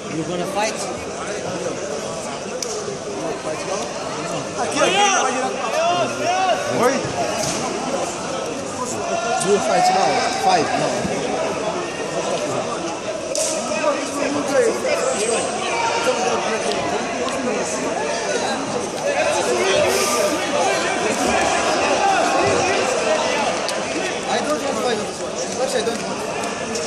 You gonna fight? Aqui, Oi? Do fight now? Fight now. I don't want to fight on this one. Actually, I don't want to.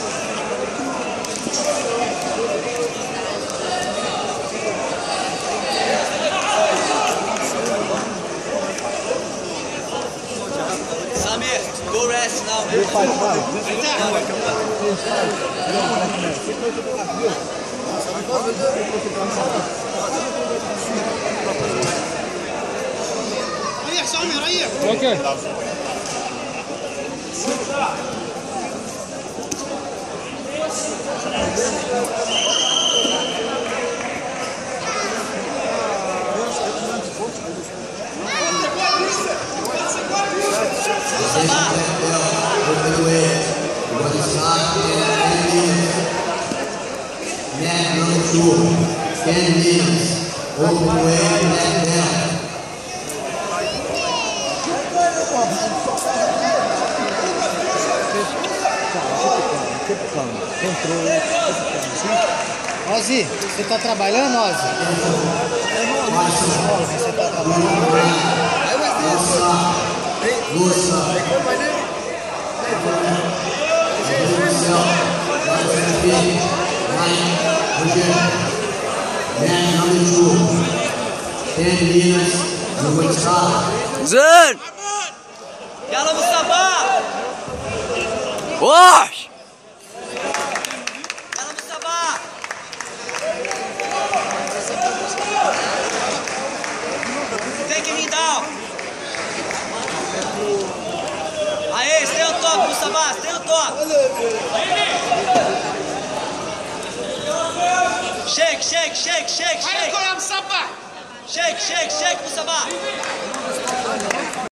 Samir, go rest now. You fight now. ريح سامي ريح. Okay. Net number 2, 10 minutes, open weight, net down. Controle. Ozzy, você tá trabalhando, Ozzy? Você tá trabalhando? Net number 2, 10 minutes, number 5. Zan! Yalla Mustafa! Wash! Yalla Mustafa! Taking me down! Aê, stay on top, Mustafa, stay on top! Shake, shake, shake, shake, shake! Shake, shake, shake, Mustafa!